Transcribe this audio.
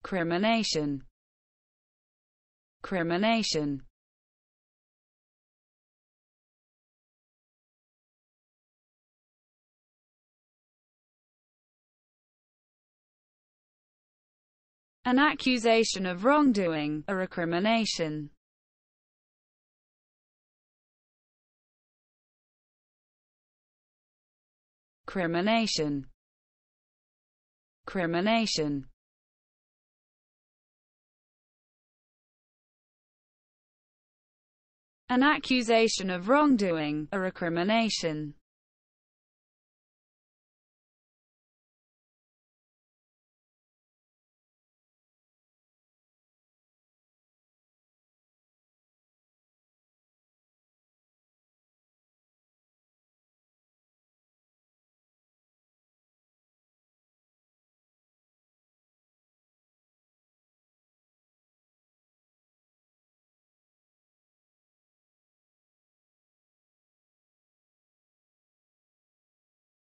Crimination. Crimination. An accusation of wrongdoing, a recrimination. Crimination. Crimination. An accusation of wrongdoing, a recrimination.